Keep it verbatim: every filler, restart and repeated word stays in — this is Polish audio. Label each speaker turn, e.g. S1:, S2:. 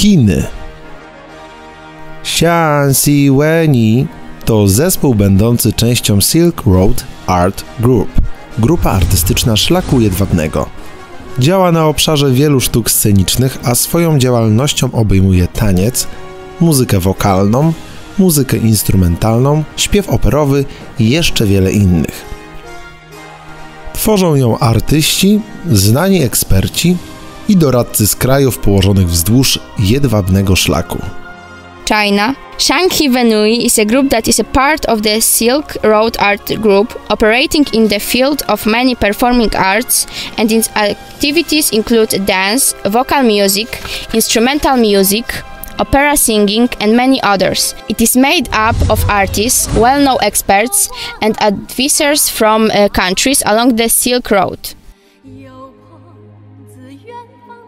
S1: Chiny. Xianxi Wenyi to zespół będący częścią Silk Road Art Group, grupa artystyczna Szlaku Jedwabnego. Działa na obszarze wielu sztuk scenicznych, a swoją działalnością obejmuje taniec, muzykę wokalną, muzykę instrumentalną, śpiew operowy i jeszcze wiele innych. Tworzą ją artyści, znani eksperci i doradcy z krajów położonych wzdłuż jedwabnego szlaku.
S2: China. Xianxi Wenyi is a group that is a part of the Silk Road Art Group, operating in the field of many performing arts, and its activities include dance, vocal music, instrumental music, opera singing, and many others. It is made up of artists, well-known experts, and advisors from uh, countries along the Silk Road.